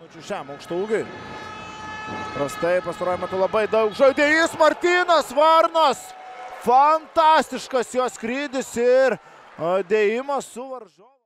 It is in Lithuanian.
Šiam aukštaūgiui. Prastai pastaruoju metu labai daug žaidėjas Martynas Varnas. Fantastiškas jo skrydis ir dėjimas su varžovu.